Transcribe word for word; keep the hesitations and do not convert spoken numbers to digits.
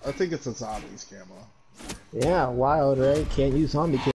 I think it's a zombies camo. Yeah, wild, right? Can't use zombie camo.